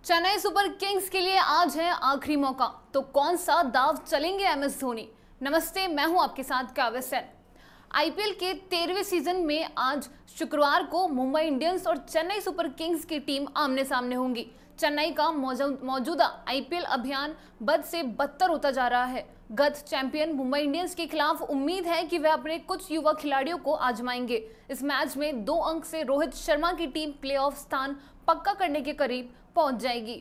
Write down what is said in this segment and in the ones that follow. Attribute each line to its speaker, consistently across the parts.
Speaker 1: Chennai Super Kings के लिए आज है आखिरी मौका, तो कौन सा दाव चलेंगे एमएस धोनी। नमस्ते, मैं हूं आपके साथ काव्य सेन। आईपीएल के 13वें सीजन में आज शुक्रवार को मुंबई इंडियंस और चेन्नई सुपर किंग्स की टीम आमने सामने होंगी। चेन्नई का मौजूदा आईपीएल अभियान बद से बदतर होता जा रहा है। गत चैंपियन मुंबई इंडियंस के खिलाफ उम्मीद है कि वे अपने कुछ युवा खिलाड़ियों को आजमाएंगे। इस मैच में 2 अंक से रोहित शर्मा की टीम प्लेऑफ स्थान पक्का करने के करीब पहुंच जाएगी।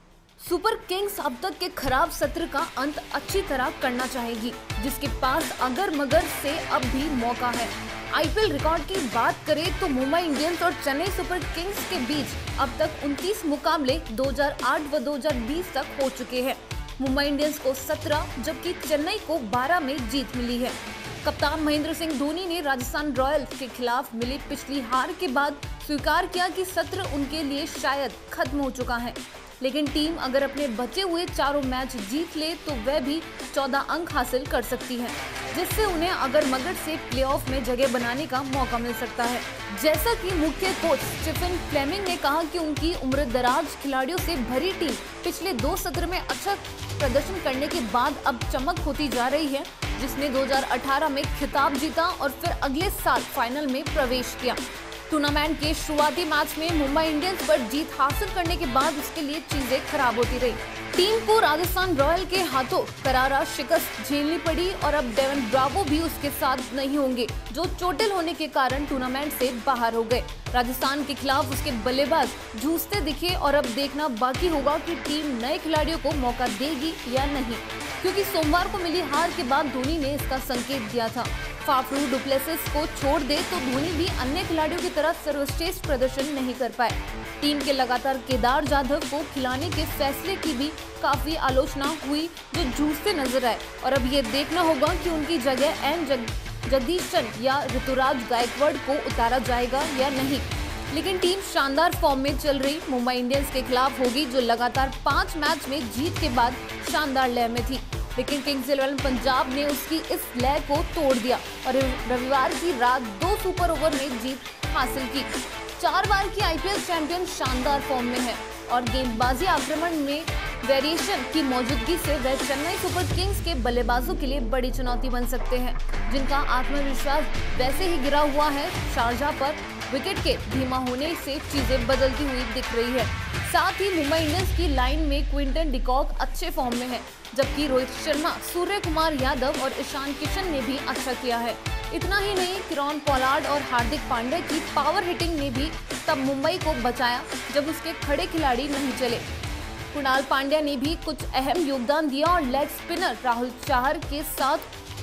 Speaker 1: सुपर किंग्स अब तक के खराब सत्र का अंत अच्छी तरह करना चाहेगी, जिसके पास अगर मगर से अब भी मौका है। आईपीएल रिकॉर्ड की बात करें तो मुंबई इंडियंस और चेन्नई सुपर किंग्स के बीच अब तक 29 मुकाबले 2008 व 2020 तक हो चुके हैं। मुंबई इंडियंस को 17 जबकि चेन्नई को 12 में जीत मिली है। कप्तान महेंद्र सिंह धोनी ने राजस्थान रॉयल्स के खिलाफ मिली पिछली हार के बाद स्वीकार किया कि सत्र उनके लिए शायद खत्म हो चुका है, लेकिन टीम अगर अपने बचे हुए चारों मैच जीत ले तो वह भी 14 अंक हासिल कर सकती है, जिससे उन्हें अगर मगर से प्लेऑफ में जगह बनाने का मौका मिल सकता है। जैसा कि मुख्य कोच स्टीफन फ्लेमिंग ने कहा कि उनकी उम्र दराज खिलाड़ियों से भरी टीम पिछले 2 सत्र में अच्छा प्रदर्शन करने के बाद अब चमक होती जा रही है, जिसने 2018 में खिताब जीता और फिर अगले साल फाइनल में प्रवेश किया। टूर्नामेंट के शुरुआती मैच में मुंबई इंडियंस पर जीत हासिल करने के बाद उसके लिए चीजें खराब होती रही। टीम को राजस्थान रॉयल के हाथों करारा शिकस्त झेलनी पड़ी और अब डेवन ब्रावो भी उसके साथ नहीं होंगे, जो चोटिल होने के कारण टूर्नामेंट से बाहर हो गए। राजस्थान के खिलाफ उसके बल्लेबाज जूझते दिखे और अब देखना बाकी होगा कि टीम नए खिलाड़ियों को मौका देगी या नहीं, क्योंकि सोमवार को मिली हार के बाद धोनी ने इसका संकेत दिया था। फाफू डुप्लेसिस को छोड़ दे तो धोनी भी अन्य खिलाड़ियों की तरह सर्वश्रेष्ठ प्रदर्शन नहीं कर पाए। टीम के लगातार केदार जाधव को खिलाने के फैसले की भी काफी आलोचना हुई, जो जूझते नजर आए, और अब ये देखना होगा कि उनकी जगह एन जगदीश चंद या ऋतुराज गायकवाड़ को उतारा जाएगा या नहीं। लेकिन टीम शानदार फॉर्म में चल रही मुंबई इंडियंस के खिलाफ होगी, जो लगातार 5 मैच में जीत के बाद शानदार लय में थी, लेकिन किंग्स 11 पंजाब ने उसकी इस लय को तोड़ दिया और रविवार की रात 2 सुपर ओवर में जीत हासिल की। 4 बार की आईपीएल चैंपियन शानदार फॉर्म में है और गेंदबाजी आक्रमण में वेरिएशन की मौजूदगी से वह चेन्नई सुपर किंग्स के बल्लेबाजों के लिए बड़ी चुनौती बन सकते हैं, जिनका आत्मविश्वास वैसे ही गिरा हुआ है। शारजाह पर विकेट के धीमा होने से चीजें बदलती हुई दिख रही है। साथ ही मुंबई इंडियंस की लाइन में क्विंटन डिकॉक अच्छे फॉर्म में है, जबकि रोहित शर्मा, सूर्य कुमार यादव और ईशान किशन ने भी अच्छा किया है। इतना ही नहीं, किरण पोलार्ड और हार्दिक पांड्या की पावर हिटिंग ने भी तब मुंबई को बचाया जब उसके खड़े खिलाड़ी नहीं चले। कुणाल पांड्या ने भी कुछ अहम योगदान दिया और लेग स्पिनर राहुल चाहर के साथ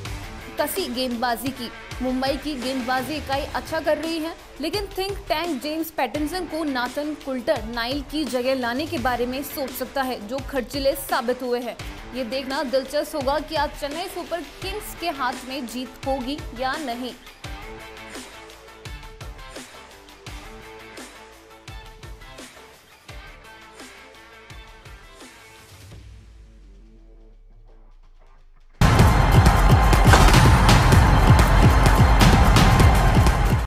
Speaker 1: कसी गेंदबाजी की। मुंबई की गेंदबाजी इकाई अच्छा कर रही है, लेकिन थिंक टैंक जेम्स पैटिंसन को नाथन कुल्टर नाइल की जगह लाने के बारे में सोच सकता है, जो खर्चीले साबित हुए हैं। ये देखना दिलचस्प होगा कि आज चेन्नई सुपर किंग्स के हाथ में जीत होगी या नहीं।